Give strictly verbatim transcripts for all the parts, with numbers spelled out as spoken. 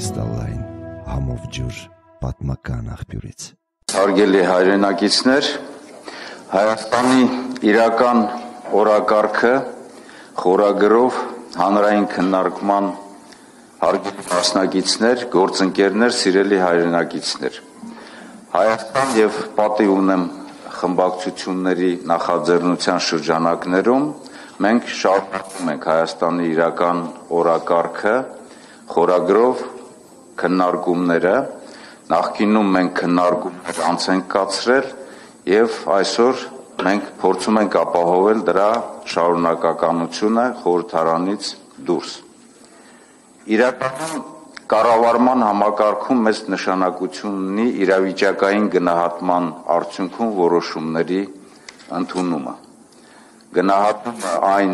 կրիստալային համով ջուր պատմական աղբյուրից։ Հարգելի հայրենակիցներ, Հայաստանի իրական օրակարգը խորագրով հանրային քննարկման հարգելի մասնակիցներ, գործընկերներ, սիրելի հայրենակիցներ։ Հայաստան եւ պատի ունեմ խմբակցությունների նախաձեռնության շրջանակներում մենք շարունակում ենք Հայաստանի իրական օրակարգը խորագրով քննարկումները, նախկինում մենք քննարկումներ անց ենք կացրել եւ այսօր մենք փորձում ենք ապահովել դրա շարունակականությունը խորհրդարանից դուրս։ Իրականում կառավարման համակարգում մեծ նշանակություն ունի իրավիճակային գնահատման արդյունքում որոշումների ընդունումը։ Գնահատումը այն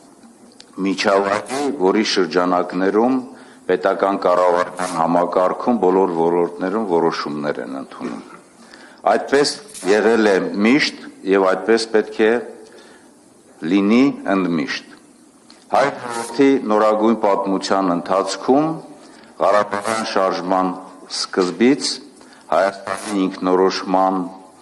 միջավայրի, որի շրջանակներում պետական կառավարման համակարգում բոլոր ոլորտներում որոշումներ են ընդունում։ Այդպես եղել է միշտ եւ այդպես պետք է լինի ընդմիշտ։ Հայ ժողովրդի նորագույն պատմության ընթացքում Ղարաբաղյան շարժման սկզբից Հայաստանի ինքնորոշման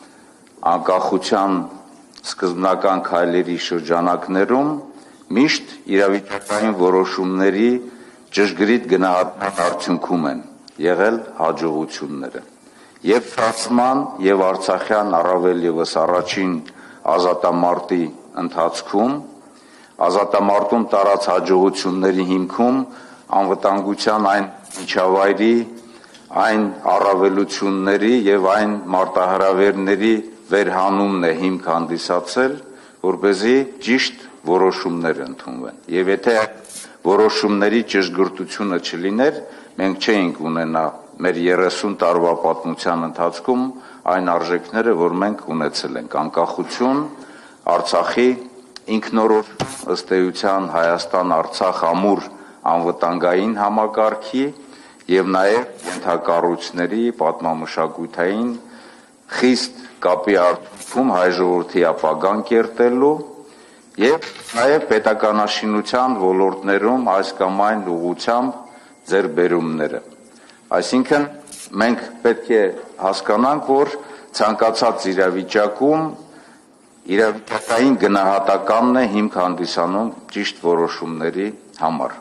անկախության սկզբնական քայլերի շրջանակներում միշտ իրավիճակային որոշումների ճշգրիտ գնահատման արդյունքում են եղել հաջողությունները։ Եվ Ֆրանսման եւ Արցախյան առավել եւս առաջին ազատամարտի ընթացքում ազատամարտում տարած հաջողությունների հիմքում անվտանգության այն միջավայրի, այն առավելությունների եւ այն մարտահրավերների վերհանումն է հիմք հանդիսացել, որպեսզի ճիշտ որոշումներ ընդունվեն։ Եվ եթե որոշումների ճշգրտությունը չլիներ, մենք չէինք ունենա մեր երեսուն տարվա պատմության ընթացքում այն արժեքները, որ մենք ունեցել ենք, անկախություն, Արցախի ինքնորոշում, ըստ էության Հայաստան-Արցախ ամուր անվտանգային համակարգի եւ նաեւ ենթակառույցների պատմամշակութային խիստ կապի արդյունքում հայ ժողովրդի ապագան կերտելու եւ նաեւ պետականաշինության ոլորտներում այս կամ այն ուղղությամբ ձեռբերումները։ Այսինքն մենք պետք է հասկանանք, որ ցանկացած իրավիճակում իրավիճակային գնահատականն է հիմք հանդիսանում ճիշտ որոշումների համար։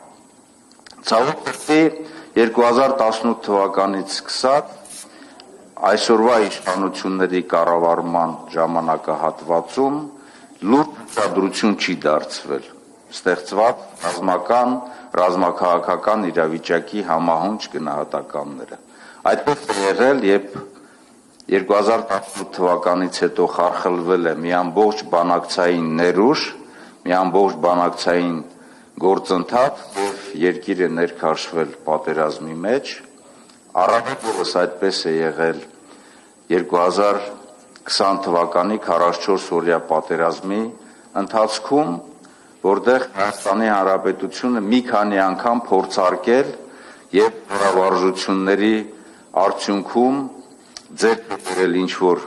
Ցավոք երկու հազար տասնութ թվականից սկսած այսօրվա իշխանությունների կառավարման ժամանակահատվածում լուրջ ուշադրություն չի դարձվել ստեղծված ռազմական, ռազմաքաղաքական իրավիճակի համահունչ գնահատականները։ Այդպես է եղել, երբ երկու հազար տասնութ թվականից հետո խարխլվել է մի ամբողջ բանակցային ներուժ, մի ամբողջ բանակցային գործընթաց եւ երկիրը ներքաշվել պատերազմի մեջ, առավել ևս այդպես է եղել երկու հազար քսան թվականի քառասունչորս օրյա պատերազմի ընթացքում, որտեղ Հայաստանի Հանրապետությունը մի քանի անգամ փորձարկել եւ կառավարությունների արդյունքում ձեռք բերել ինչ-որ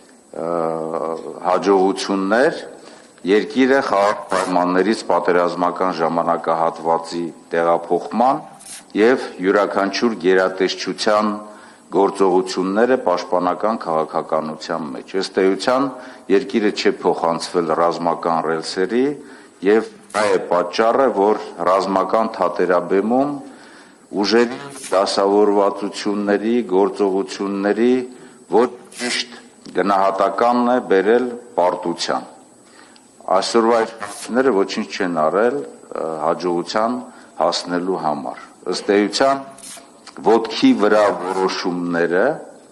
հաջողություններ երկիրը խաղաղ պայմաններից պատերազմական ժամանակահատվածի տեղափոխման եւ յուրաքանչյուր գերատեսչության գործողությունները պաշտպանական քաղաքականության մեջ։ Ըստ էության երկիրը չէ փոխանցվել ռազմական ռելսերի եւ դա է պատճառը, որ ռազմական թատերաբեմում ուժերի դասավորվածությունների, գործողությունների ոչ ճիշտ գնահատականն է բերել պարտության։ Այսօրվա իշխանությունները ոչինչ չեն արել հաջողության հասնելու համար։ Ըստ էության ոտքի վրա որոշումները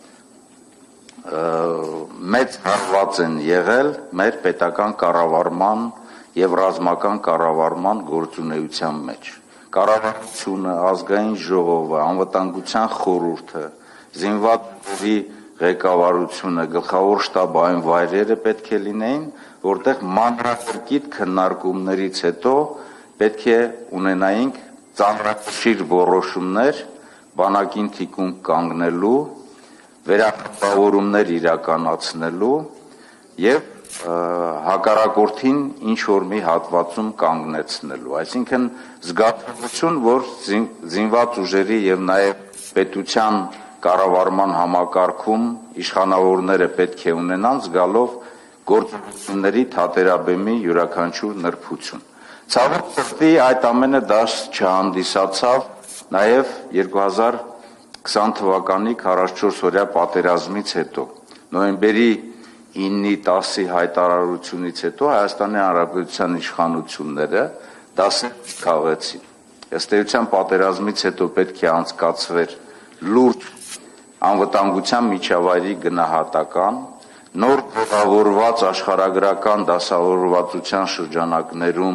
մեծ հարված են եղել մեր պետական կառավարման եւ ռազմական կառավարման գործունեության մեջ։ Կառավարությունը, ազգային ժողովը, անվտանգության խորհուրդը, զինված ուժերի ղեկավարությունը, գլխավոր շտաբը այն վայրերը պետք է լինեին, որտեղ մանրակրկիտ քննարկումներից հետո պետք է ունենայինք ծանրակշիռ որոշումներ բանակին թիկունք կանգնելու, վերահսկավորումներ իրականացնելու եւ հակառակորդին ինչ որ մի հատվածում կանգնեցնելու, այսինքն զգացողություն, որ զինված ուժերի եւ նաեւ պետության կառավարման համակարգում իշխանավորները պետք է ունենան զգալով գործողությունների թատերաբեմի յուրաքանչյուր նրբություն։ Ցավոք սրտի այդ ամենը դաշ չհանդիսացավ նաև երկու հազար քսան թվականի քառասունչորսօրյա պատերազմից հետո։ Նոյեմբերի ինը տասի հայտարարությունից հետո Հայաստանի Հանրապետության իշխանությունները դասեր քաղեցին։ Ըստ էության պատերազմից հետո պետք է անցկացվեր լուրջ անվտանգության միջավայրի գնահատական, նոր ձևավորված աշխարհագրական դասավորվածության շրջանակներում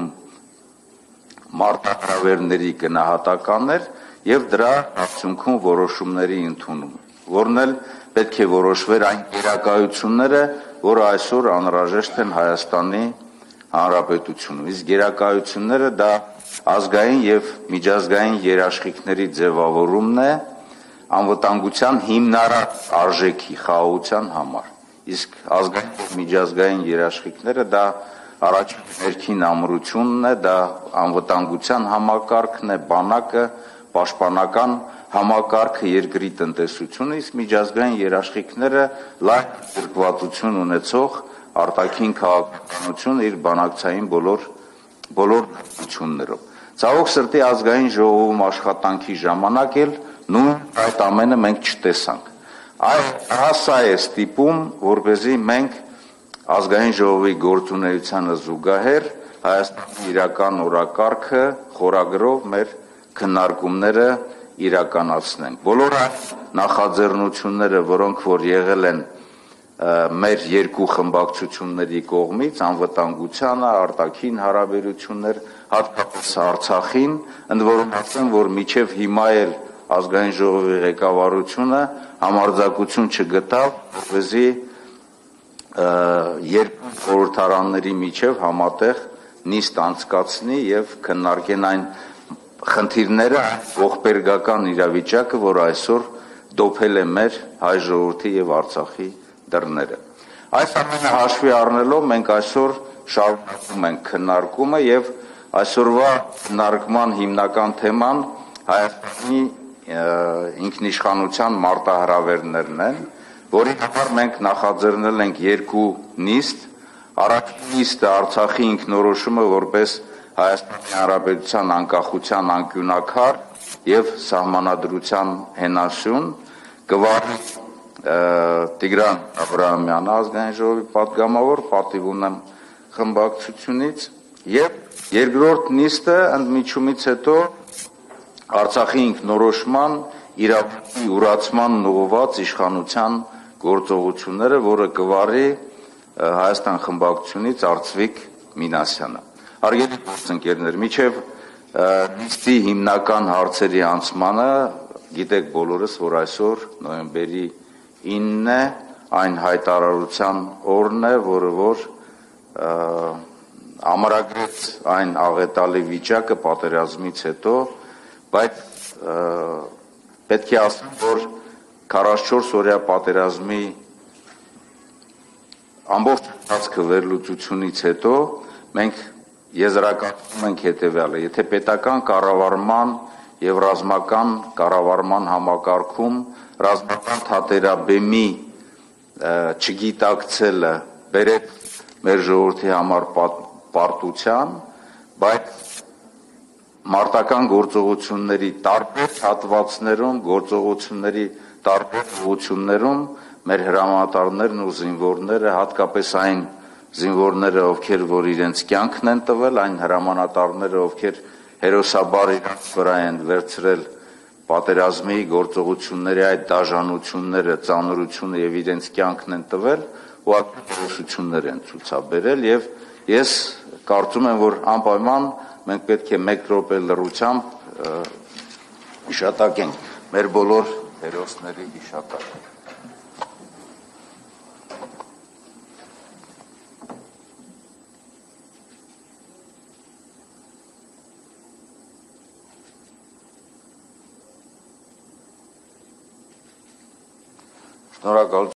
մարտահրավերների գնահատականներ եւ դրա արդյունքում որոշումների ընդունում, որն էլ պետք է որոշվեր այն գերակայությունները, որը այսօր անհրաժեշտ են Հայաստանի Հանրապետությունում։ Իսկ գերակայությունները դա ազգային եւ միջազգային երաշխիքների ձևավորումն է անվտանգության հիմնարար արժեքի խաղաղության համար։ Իսկ ազգային եւ միջազգային երաշխիքները դա առաջին ներքին ամրությունն է, դա անվտանգության համակարգն է, բանակը, պաշտպանական համակարգը, երկրի տնտեսությունը, իսկ միջազգային երաշխիքները լայն զրկվածություն ունեցող արտաքին քաղաքականություն իր բանակցային բոլոր բոլոր նշություններով։ Ցավոք սրտի ազգային ժողովում աշխատանքի ժամանակ էլ նույն այդ ամենը մենք չտեսանք։ Սա է ստիպում, որպեսզի մենք ազգային ժողովի գործունեությանը զուգահեռ Հայաստանի իրական օրակարգը խորագրով մեր քննարկումները իրականացնենք։ Բոլոր նախաձեռնությունները, որոնք որ եղել են մեր երկու խմբակցությունների կողմից, անվտանգությանը, արտաքին հարաբերություններ, հատկապես Արցախին, ընդ որում ասեմ, որ մինչև հիմա էլ ազգային ժողովի ղեկավարությունը համարձակություն չգտավ, որպեսզի երկու խորհրդարանների միջև համատեղ նիստ անցկացնի եւ քննարկեն այն խնդիրները, ողբերգական իրավիճակը, որ այսօր դոփել է մեր հայ ժողովրդի եւ Արցախի դռները։ Այս ամենը հաշվի առնելով մենք այսօր շարունակում ենք քննարկումը եւ այսօրվա քննարկման հիմնական թեման Հայաստանի ինքնիշխանության մարտահրավերներն են, որի համար մենք նախաձեռնել ենք երկու նիստ։ Առաջին նիստը Արցախի ինքնորոշումը որպես Հայաստանի Հանրապետության անկախության անկյունակար եւ սահմանադրության հենասյուն կվարի Տիգրան Աբրահամյանը, ազգային ժողովի պատգամավոր, պատիվ ունեմ խմբակցությունից, եւ երկրորդ նիստը ընդմիջումից հետո Արցախի ինքնորոշման իրավունքի ուրացման ուղղված իշխանության գործողությունները, որը կվարի Հայաստան խմբակցությունից Արծվիկ Մինասյանը։ Հարգելի գործընկերներ, մինչև նիստի հիմնական հարցերի անցմանը, գիտեք բոլորս, որ այսօր նոյեմբերի ինն է, այն հայտարարության օրն է, որը որ ամրագրեց այն աղետալի վիճակը պատերազմից հետո, բայց պետք է ասեմ, որ քառասունչորսօրյա պատերազմի ամբողջ ընթացքը վերլուծությունից հետո մենք եզրակացնում ենք հետևյալը. եթե պետական կառավարման եւ ռազմական կառավարման համակարգում ռազմական թատերաբեմի չգիտակցելը բերեց մեր ժողովրդի համար պարտության, բայց մարտական գործողությունների տարբեր հատվածներում, գործողությունների տարբեր ուղղություններում մեր հրամանատարներն ու զինվորները, հատկապես այն զինվորները, ովքեր որ իրենց կյանքն են տվել, այն հրամանատարները, ովքեր հերոսաբար իրենց վրա են վերցրել պատերազմի գործողությունների այդ դաժանությունները, ծանրությունը եւ իրենց կյանքն են տվել, ու արտահայտություններ են ցուցաբերել եւ ես կարծում եմ, որ անպայման մենք պետք է մեկ րոպե լռությամբ հիշատակենք մեր բոլոր հերոսների հիշատակը։ Շնորհակալ